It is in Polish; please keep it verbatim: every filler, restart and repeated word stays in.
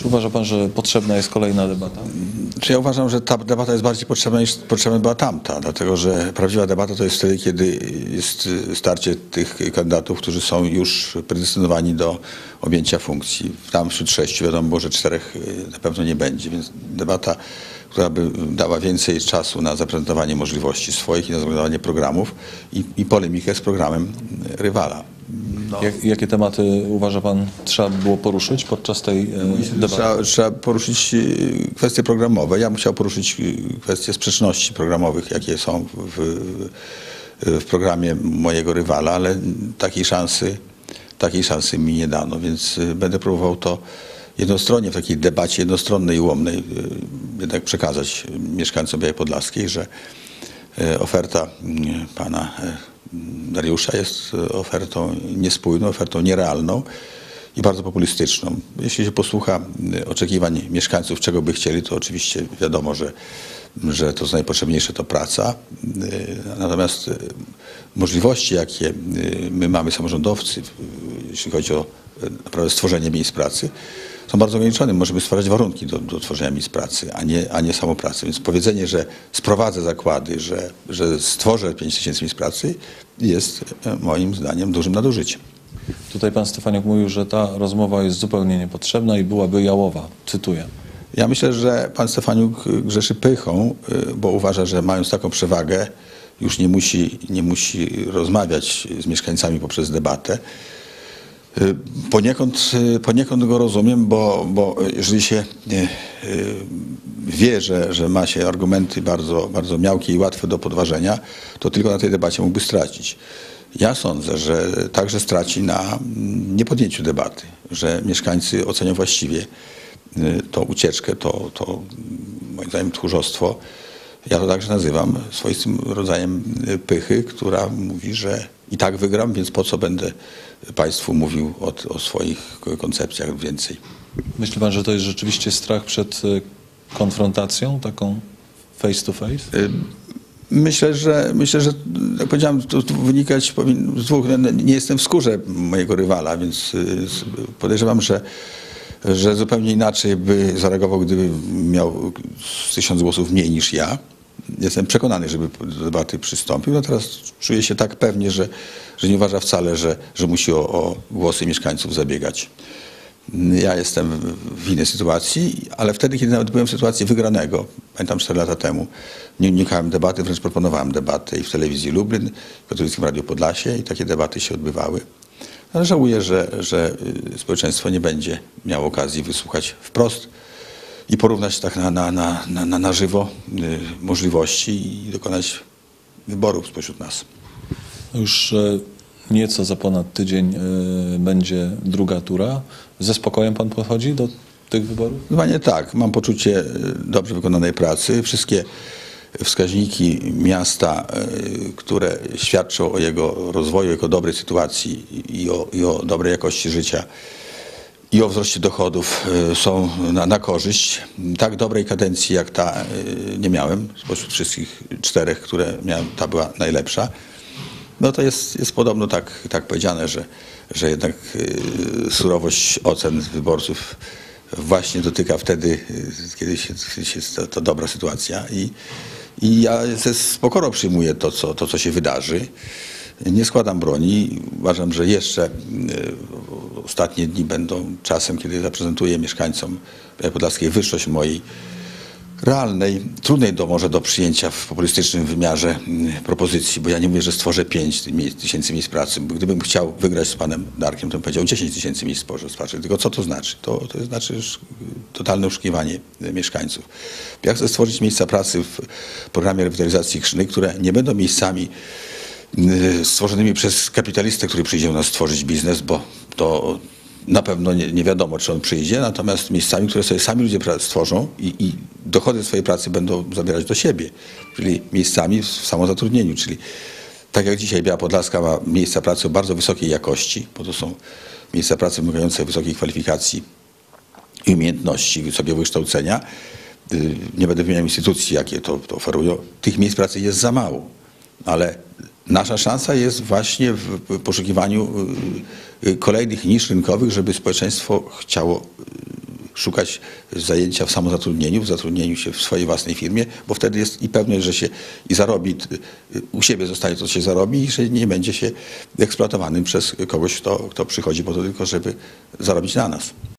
Czy uważa pan, że potrzebna jest kolejna debata? Czy ja uważam, że ta debata jest bardziej potrzebna niż potrzebna była tamta, dlatego że prawdziwa debata to jest wtedy, kiedy jest starcie tych kandydatów, którzy są już predestynowani do objęcia funkcji. Tam wśród sześciu wiadomo było, że czterech na pewno nie będzie, więc debata, która by dała więcej czasu na zaprezentowanie możliwości swoich i na zaprezentowanie programów i, i polemikę z programem rywala. No. Jak, jakie tematy uważa pan trzeba było poruszyć podczas tej e, debaty? Trzeba, trzeba poruszyć kwestie programowe. Ja bym chciał poruszyć kwestie sprzeczności programowych, jakie są w, w programie mojego rywala, ale takiej szansy, takiej szansy mi nie dano, więc będę próbował to jednostronnie, w takiej debacie jednostronnej i ułomnej jednak przekazać mieszkańcom Białej Podlaskiej, że oferta pana Dariusza jest ofertą niespójną, ofertą nierealną i bardzo populistyczną. Jeśli się posłucha oczekiwań mieszkańców, czego by chcieli, to oczywiście wiadomo, że, że to co najpotrzebniejsze to praca. Natomiast możliwości, jakie my mamy samorządowcy, jeśli chodzi o naprawdę stworzenie miejsc pracy, są bardzo ograniczone. Możemy stwarzać warunki do, do tworzenia miejsc pracy, a nie, a nie samą pracę. Więc powiedzenie, że sprowadzę zakłady, że, że stworzę pięć tysięcy miejsc pracy, jest moim zdaniem dużym nadużyciem. Tutaj pan Stefaniuk mówił, że ta rozmowa jest zupełnie niepotrzebna i byłaby jałowa. Cytuję. Ja myślę, że pan Stefaniuk grzeszy pychą, bo uważa, że mając taką przewagę, już nie musi, nie musi rozmawiać z mieszkańcami poprzez debatę. Poniekąd, poniekąd go rozumiem, bo, bo jeżeli się wie, że, że ma się argumenty bardzo, bardzo miałkie i łatwe do podważenia, to tylko na tej debacie mógłby stracić. Ja sądzę, że także straci na niepodjęciu debaty, że mieszkańcy ocenią właściwie tą ucieczkę, to, to moim zdaniem tchórzostwo. Ja to także nazywam swoistym rodzajem pychy, która mówi, że i tak wygram, więc po co będę państwu mówił o, o swoich koncepcjach więcej. Myśli pan, że to jest rzeczywiście strach przed konfrontacją, taką face to face? Myślę, że, myślę, że jak powiedziałem, to wynikać powinno z dwóch. Nie jestem w skórze mojego rywala, więc podejrzewam, że, że zupełnie inaczej by zareagował, gdyby miał tysiąc głosów mniej niż ja. Jestem przekonany, żeby do debaty przystąpił. No teraz czuję się tak pewnie, że, że nie uważa wcale, że, że musi o, o głosy mieszkańców zabiegać. Ja jestem w innej sytuacji, ale wtedy, kiedy nawet byłem w sytuacji wygranego, pamiętam cztery lata temu, nie unikałem debaty, wręcz proponowałem debatę i w telewizji Lublin, w Katolickim Radiu Podlasie i takie debaty się odbywały. Ale żałuję, że, że społeczeństwo nie będzie miało okazji wysłuchać wprost i porównać tak na, na, na, na, na żywo y, możliwości i dokonać wyborów spośród nas. Już y, nieco za ponad tydzień y, będzie druga tura. Ze spokojem pan podchodzi do tych wyborów? Chyba nie tak. Mam poczucie dobrze wykonanej pracy. Wszystkie wskaźniki miasta, y, które świadczą o jego rozwoju, jego dobrej sytuacji i o, i o dobrej jakości życia, i o wzroście dochodów są na, na korzyść. Tak dobrej kadencji jak ta nie miałem, spośród wszystkich czterech, które miałem, ta była najlepsza. No to jest, jest podobno tak, tak powiedziane, że, że jednak surowość ocen wyborców właśnie dotyka wtedy, kiedy się, kiedy się jest to, to dobra sytuacja. I, i ja ze z pokorą przyjmuję to co, to, co się wydarzy. Nie składam broni. Uważam, że jeszcze ostatnie dni będą czasem, kiedy zaprezentuję mieszkańcom Białej Podlaskiej wyższość mojej realnej, trudnej do może do przyjęcia w populistycznym wymiarze propozycji, bo ja nie mówię, że stworzę pięć tysięcy miejsc pracy. Gdybym chciał wygrać z panem Darkiem, to bym powiedział dziesięć tysięcy miejsc pracy. Tylko co to znaczy? To, to znaczy totalne oszukiwanie mieszkańców. Ja chcę stworzyć miejsca pracy w programie rewitalizacji Chrzny, które nie będą miejscami stworzonymi przez kapitalistę, który przyjdzie u nas stworzyć biznes, bo to na pewno nie, nie wiadomo, czy on przyjdzie, natomiast miejscami, które sobie sami ludzie stworzą i, i dochody swojej pracy będą zabierać do siebie, czyli miejscami w samozatrudnieniu, czyli tak jak dzisiaj Biała Podlaska ma miejsca pracy o bardzo wysokiej jakości, bo to są miejsca pracy wymagające wysokiej kwalifikacji i umiejętności, wysokiego wykształcenia. Nie będę wymieniał instytucji, jakie to, to oferują. Tych miejsc pracy jest za mało, ale nasza szansa jest właśnie w poszukiwaniu kolejnych nisz rynkowych, żeby społeczeństwo chciało szukać zajęcia w samozatrudnieniu, w zatrudnieniu się w swojej własnej firmie, bo wtedy jest i pewność, że się i zarobi, u siebie zostanie to, co się zarobi i że nie będzie się eksploatowanym przez kogoś, kto, kto przychodzi po to tylko, żeby zarobić na nas.